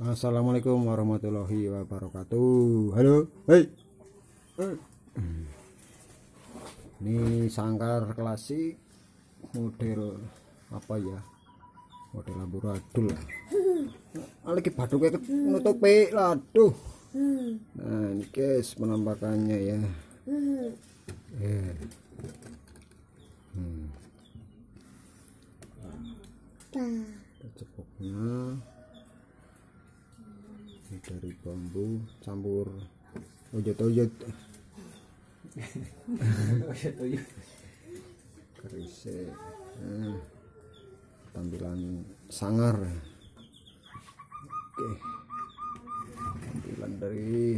Assalamualaikum warahmatullahi wabarakatuh. Halo, hei. Ini sangkar klasik model apa ya? Model amburadul. Lagi baduknya nutupi laduh. Nah, ini guys penampakannya ya. Cepoknya ini dari bambu campur oyot-oyot kerisik. Tampilan sangar. Oke, tampilan dari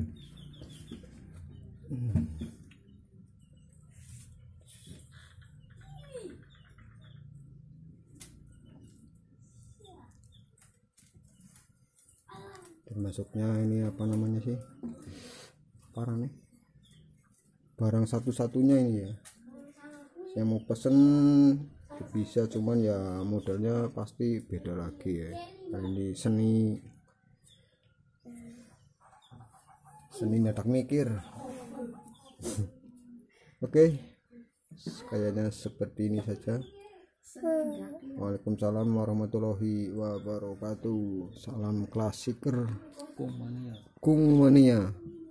termasuknya ini apa namanya sih, parah nih, barang satu-satunya ini ya. Saya mau pesen bisa, cuman ya modelnya pasti beda lagi ya. Nah, ini seni nyetak mikir. Oke, kayaknya seperti ini saja. Waalaikumsalam warahmatullahi wabarakatuh. Salam klasiker Kung Mania.